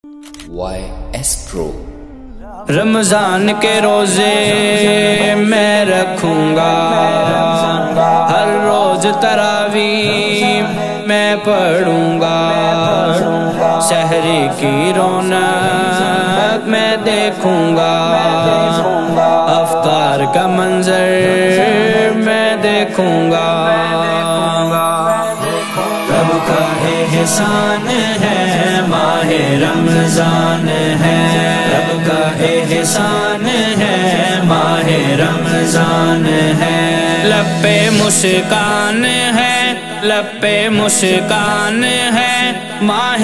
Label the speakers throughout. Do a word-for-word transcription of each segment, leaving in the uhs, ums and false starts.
Speaker 1: Y S پرو۔
Speaker 2: رمضان کے روزے میں رکھوں گا، ہر روز تراویح میں پڑھوں گا، سحری کی رونق میں دیکھوں گا، افطار کا منظر میں دیکھوں گا۔ رب کا احسان ہے ماہ رمضان ہے، رب کا احسان ہے ماہ رمضان ہے، لب پہ مسکان ہے، لب پہ مسکان ہے، ماہ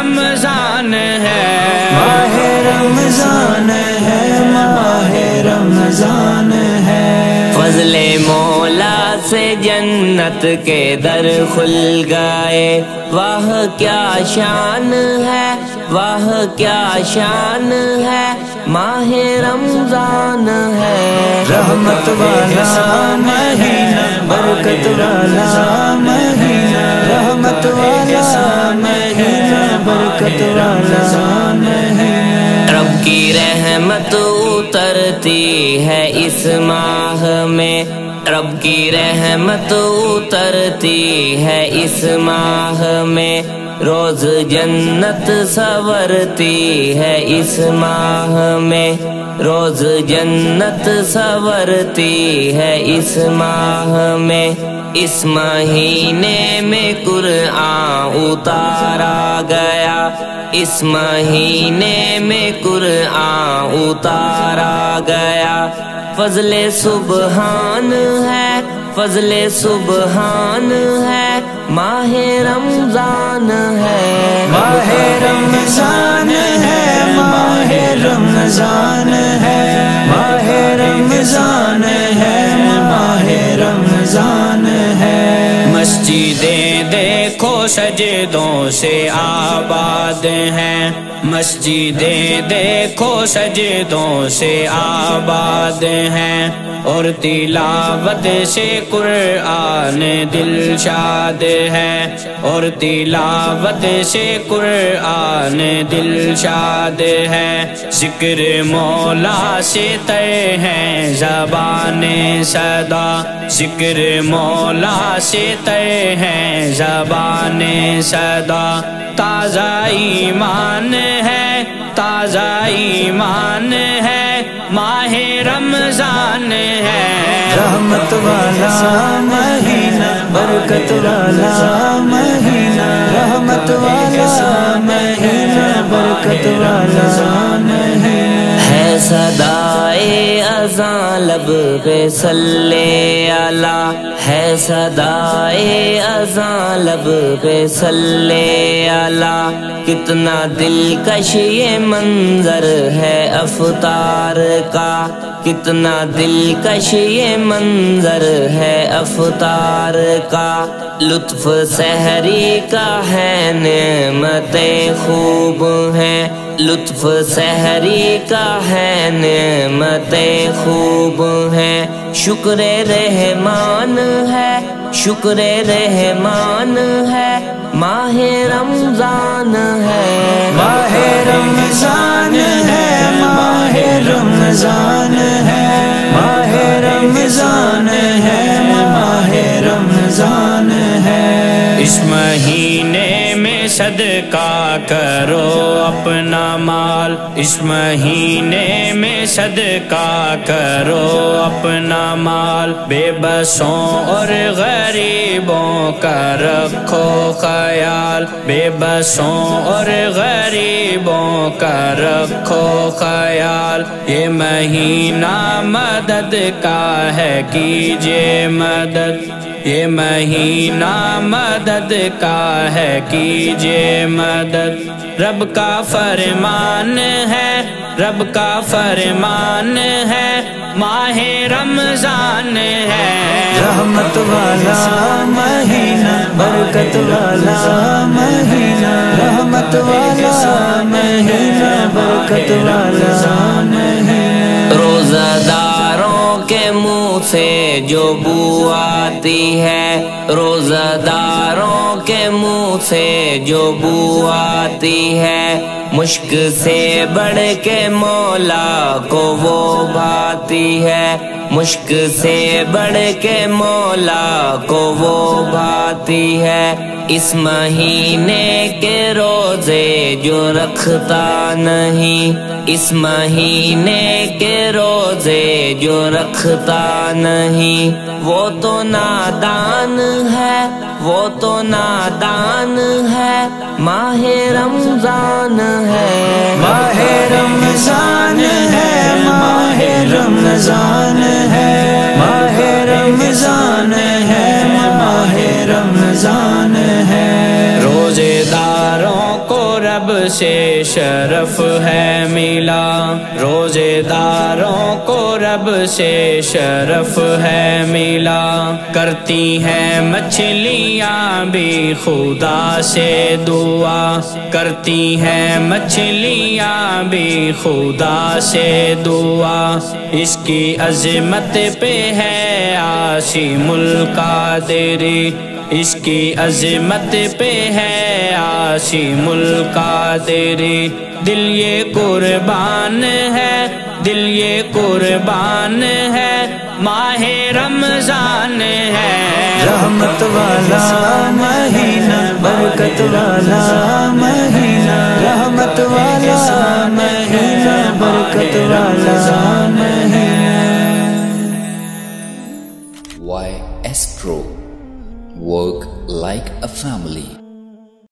Speaker 2: رمضان ہے،
Speaker 3: ماہ رمضان ہے، ماہ رمضان ہے۔
Speaker 2: فضل مولا سے جنت کے در کھل گئے، واہ کیا شان ہے، واہ کیا شان ہے، ماہ رمضان ہے،
Speaker 3: رحمت والا مہینہ، برکت والا مہینہ، رحمت والا مہینہ، برکت والا مہینہ۔
Speaker 2: رب کی رحمت اترتی ہے اس ماہ میں، رب کی رحمت اترتی ہے اس ماہ میں، روز جنت سنورتی ہے اس ماہ میں، روز جنت سنورتی ہے اس ماہ میں، اس مہینے میں قرآن اتارا گیا، اس مہینے میں قرآن اتارا گیا، فضل سبحان ہے، فضل سبحان ہے، ماہ رمضان ہے،
Speaker 3: ماہ رمضان ہے، ماہ رمضان ہے، ماہ رمضان ہے، ماہ رمضان ہے۔
Speaker 2: مسجدیں دیکھو سجدوں سے آباد ہیں، مسجدیں دیکھو سجدوں سے آباد ہیں، اور تلاوت سے قرآن دل شاد ہے، اور تلاوت سے قرآن دل شاد ہے، ذکر مولا سے تر ہیں زبان صدا، ذکر مولا سے تر ہیں زبان صدا، تازہ ایمان ہے، تازہ ایمان ہے، ماہ رمضان ہے،
Speaker 3: رحمت والا مہینہ، برکت والا مہینہ، رحمت والا مہینہ، برکت والا مہینہ۔
Speaker 2: ہے صدائے اذان لب پہ صلی اللہ، ہے صدائے اذان لب پہ صلی اللہ، کتنا دلکش یہ منظر ہے افطار کا، کتنا دلکش یہ منظر ہے افطار کا، لطف سحری کا ہے نعمتیں خوب ہیں، لطف سحری کا ہے نعمتیں خوب ہیں، شکر رحمان ہے، شکر رحمان ہے، ماہ رمضان ہے،
Speaker 3: ماہ رمضان ہے، ماہ رمضان ہے، ماہ رمضان ہے، ماہ رمضان ہے۔
Speaker 2: اس مہینے میں صدقہ کرو اپنا مال، اس مہینے میں صدقہ کرو اپنا مال، بے بسوں اور غریبوں کا رکھو خیال، بے بسوں اور غریبوں کا رکھو خیال، یہ مہینہ مدد کا ہے کیجیے مدد، یہ مہینہ مدد کا ہے کیجیے مدد، رب کا فرمان ہے، رب کا فرمان ہے، ماہ رمضان ہے،
Speaker 3: رحمت والا مہینہ، برکت والا مہینہ، رحمت والا مہینہ، برکت والا مہینہ۔
Speaker 2: روزہ داروں کے منہ سے جو بو آتی ہے، روزہ داروں کے منہ سے جو بو آتی ہے، مشک سے بڑھ کے مولا کو وہ بھاتی ہے، مشک سے بڑھ کے مولا کو وہ بھاتی ہے۔ اس مہینے کے روزے جو رکھتا نہیں، اس مہینے کے روزے جو رکھتا نہیں، وہ تو نادان ہے، وہ تو نادان ہے، ماہ رمضان ہے،
Speaker 3: ماہ رمضان ہے، ماہ رمضان ہے، ماہ رمضان ہے، ماہ رمضان ہے۔
Speaker 4: روزے داروں کو رب سے شرف ہے ملا، روزے داروں کو رب سے شرف ہے ملا، کرتی ہیں مچھلیاں بھی خدا سے دعا، کرتی ہیں مچھلیاں بھی خدا سے دعا، اس کی عظمت پہ ہے عاصم القادری، اس کی عظمت پہ ہے عاصم القادری، دل یہ قربان ہے، دل یہ قربان ہے، ماہ رمضان ہے۔
Speaker 3: رحمت والا مہینہ، برکت والا مہینہ، رحمت والا مہینہ، برکت والا